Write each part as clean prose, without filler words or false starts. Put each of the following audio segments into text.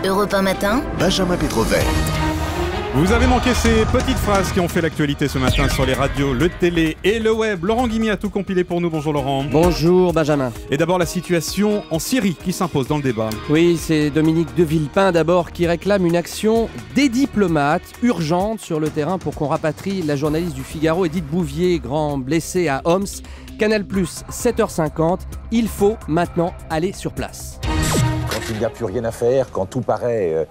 Europe 1 matin, Benjamin Pétrovel. Vous avez manqué ces petites phrases qui ont fait l'actualité ce matin sur les radios, le télé et le web. Laurent Guimier a tout compilé pour nous. Bonjour Laurent. Bonjour Benjamin. Et d'abord la situation en Syrie qui s'impose dans le débat. Oui, c'est Dominique de Villepin d'abord qui réclame une action des diplomates urgente sur le terrain pour qu'on rapatrie la journaliste du Figaro Edith Bouvier, grand blessée à Homs. Canal+, 7h50, il faut maintenant aller sur place. Quand il n'y a plus rien à faire, quand tout paraît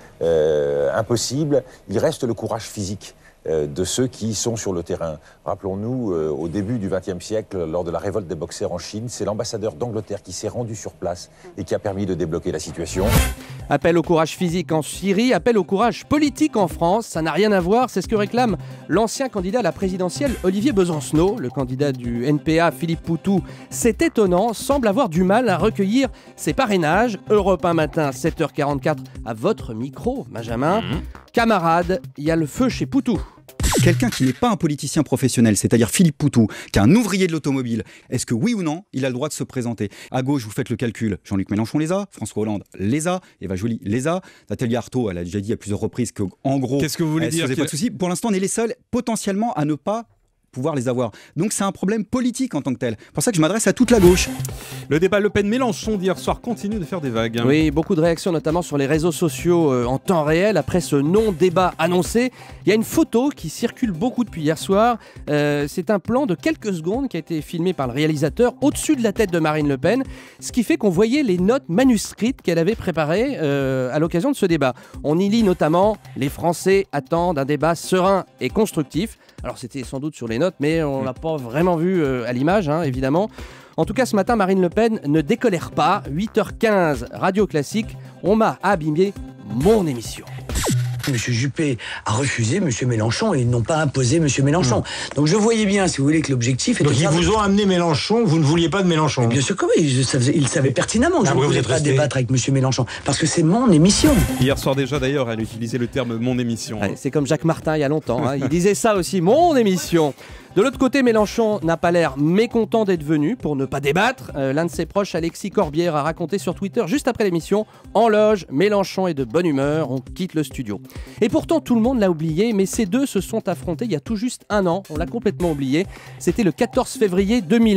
impossible, il reste le courage physique de ceux qui sont sur le terrain. Rappelons-nous, au début du XXe siècle, lors de la révolte des Boxers en Chine, c'est l'ambassadeur d'Angleterre qui s'est rendu sur place et qui a permis de débloquer la situation. Appel au courage physique en Syrie, appel au courage politique en France, ça n'a rien à voir, c'est ce que réclame l'ancien candidat à la présidentielle Olivier Besancenot. Le candidat du NPA Philippe Poutou, c'est étonnant, semble avoir du mal à recueillir ses parrainages. Europe 1 matin, 7h44, à votre micro, Benjamin. Camarade, il y a le feu chez Poutou. Quelqu'un qui n'est pas un politicien professionnel, c'est-à-dire Philippe Poutou, qui est un ouvrier de l'automobile, est-ce que oui ou non, il a le droit de se présenter? À gauche, vous faites le calcul. Jean-Luc Mélenchon les a, François Hollande les a, Eva Joly les a, Nathalie Arthaud, elle a déjà dit à plusieurs reprises qu'en gros, qu'est-ce que vous voulez dire, pas de souci. Pour l'instant, on est les seuls potentiellement à ne pas pouvoir les avoir. Donc c'est un problème politique en tant que tel. C'est pour ça que je m'adresse à toute la gauche. Le débat Le Pen-Mélenchon d'hier soir continue de faire des vagues. Oui, beaucoup de réactions, notamment sur les réseaux sociaux en temps réel. Après ce non-débat annoncé, il y a une photo qui circule beaucoup depuis hier soir. C'est un plan de quelques secondes qui a été filmé par le réalisateur au-dessus de la tête de Marine Le Pen, ce qui fait qu'on voyait les notes manuscrites qu'elle avait préparées à l'occasion de ce débat. On y lit notamment « Les Français attendent un débat serein et constructif ». Alors c'était sans doute sur les notes, mais on l'a pas vraiment vu à l'image, évidemment. En tout cas, ce matin, Marine Le Pen ne décolère pas. 8h15, Radio Classique, on m'a abîmé mon émission. Monsieur Juppé a refusé Monsieur Mélenchon et ils n'ont pas imposé Monsieur Mélenchon. Donc je voyais bien, si vous voulez, que l'objectif était... Donc ils vous ont amené Mélenchon, vous ne vouliez pas de Mélenchon? Bien sûr que oui, ils savaient pertinemment que je ne voulais pas débattre avec Monsieur Mélenchon, parce que c'est mon émission. Hier soir déjà d'ailleurs, elle utilisait le terme « mon émission ». Ouais, c'est comme Jacques Martin il y a longtemps, il disait ça aussi, mon émission. De l'autre côté, Mélenchon n'a pas l'air mécontent d'être venu pour ne pas débattre. L'un de ses proches, Alexis Corbière, a raconté sur Twitter juste après l'émission « En loge, Mélenchon est de bonne humeur, on quitte le studio ». Et pourtant, tout le monde l'a oublié, mais ces deux se sont affrontés il y a tout juste un an. On l'a complètement oublié. C'était le 14 février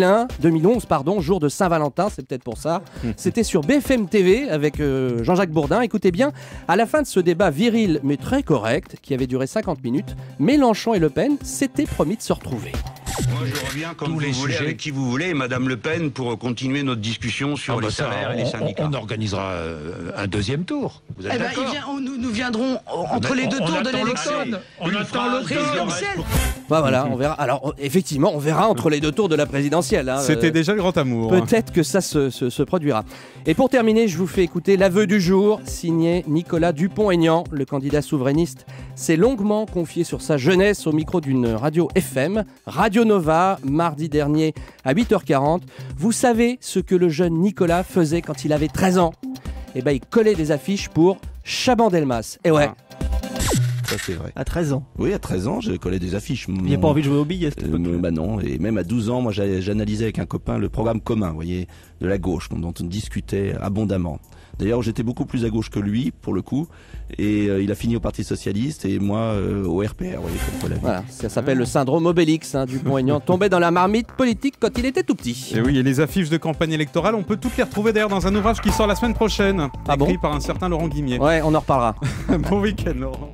2011, jour de Saint-Valentin, c'est peut-être pour ça. C'était sur BFM TV avec Jean-Jacques Bourdin. Écoutez bien, à la fin de ce débat viril mais très correct, qui avait duré 50 minutes, Mélenchon et Le Pen s'étaient promis de se retrouver. Moi, je reviens comme vous voulez, avec qui vous voulez, Madame Le Pen, pour continuer notre discussion sur les salaires et les syndicats. On organisera un deuxième tour. Vous êtes d'accord? Nous viendrons entre les deux tours de l'élection. On attend l'automne. Voilà, on verra. Alors, effectivement, on verra entre les deux tours de la présidentielle. C'était déjà le grand amour. Peut-être que ça se produira. Et pour terminer, je vous fais écouter l'aveu du jour, signé Nicolas Dupont-Aignan, le candidat souverainiste, s'est longuement confié sur sa jeunesse au micro d'une radio FM, Radio Nova, mardi dernier à 8h40. Vous savez ce que le jeune Nicolas faisait quand il avait 13 ans? Eh ben, il collait des affiches pour Chaban-Delmas. Et ouais. Ça c'est vrai. À 13 ans. Oui, à 13 ans, je collais des affiches. Il n'y a pas envie de jouer aux billes à cette époque. Bah non, et même à 12 ans, moi j'analysais avec un copain le programme commun, vous voyez, de la gauche, dont on discutait abondamment. D'ailleurs, j'étais beaucoup plus à gauche que lui, pour le coup, et il a fini au Parti Socialiste, et moi au RPR, vous voyez, comme la vie. Voilà, ça s'appelle le syndrome Obélix, Dupont-Aignan tombait dans la marmite politique quand il était tout petit. Et oui, et les affiches de campagne électorale, on peut toutes les retrouver d'ailleurs dans un ouvrage qui sort la semaine prochaine, écrit par un certain Laurent Guimier. Ouais, on en reparlera. Bon week-end, Laurent.